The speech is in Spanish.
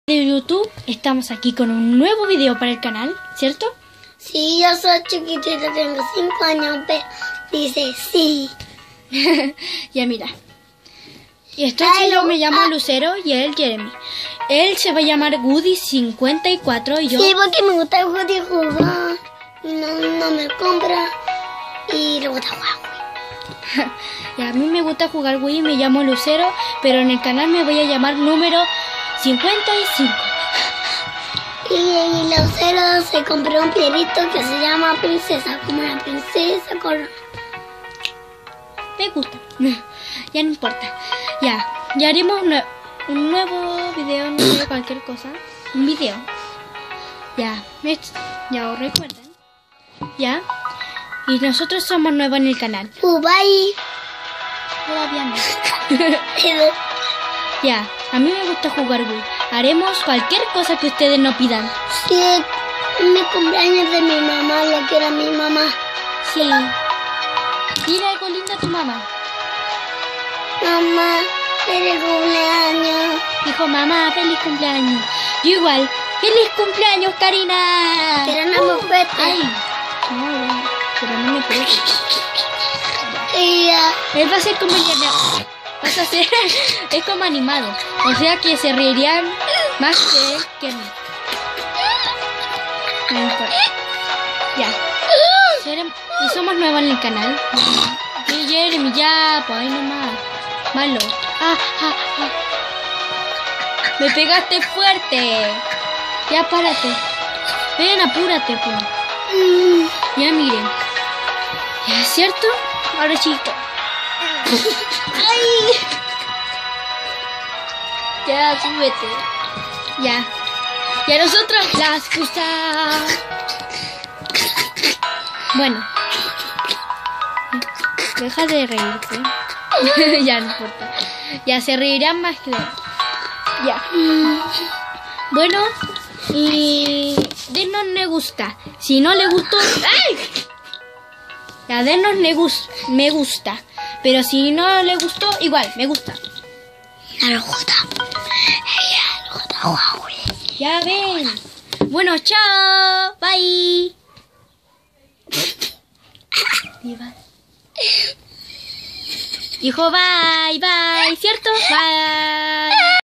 De YouTube, estamos aquí con un nuevo video para el canal, ¿cierto? Sí, yo soy chiquitita, tengo 5 años, pero dice sí. Ya mira. Y yo me llamo Lucero y él Jeremy. Él se va a llamar Woody54 y yo... Sí, porque me gusta Woody jugar y no me compra y le gusta jugar. Y a mí me gusta jugar Wii, me llamo Lucero, pero en el canal me voy a llamar número 55. Y Lucero se compró un pierito que se llama Princesa, como una princesa con... Me gusta. Ya no importa. Ya haremos un nuevo video, no sé, cualquier cosa. Un video. Ya os recuerdan. Ya. Y nosotros somos nuevos en el canal. Bye. Todavía no. Ya, a mí me gusta jugar Wii. Haremos cualquier cosa que ustedes nos pidan. Sí, es mi cumpleaños de mi mamá, lo quiero a mi mamá. Sí. Dile algo lindo a tu mamá. Mamá, feliz cumpleaños. Dijo, mamá, feliz cumpleaños. Yo igual, feliz cumpleaños, Karina. Pero no me fuerte. Ay, no, pero no me puedo. Él va a ser como el vas a ser, es como animado. O sea que se reirían más que él que mí. No importa. Ya. Y somos nuevos en el canal. Y Jeremy, ya, pues ahí nomás. Malo. Me pegaste fuerte. Ya, párate. Ven, apúrate, pues. Ya, miren. Ya, ¿cierto? Ahora chico. ¡Ay! Ya, súbete. Ya. Y a nosotros las gusta. Bueno. Deja de reírte. Ya no importa. Ya se reirán más que... Ya. Bueno. Y... denos me gusta. Si no le gustó... ¡ay! Ya, denos me gusta. Pero si no le gustó, igual, me gusta. No le gusta. Ella le gusta jugar. Ya ven. Bueno, chao. Bye. Dijo bye, bye. ¿Cierto? Bye.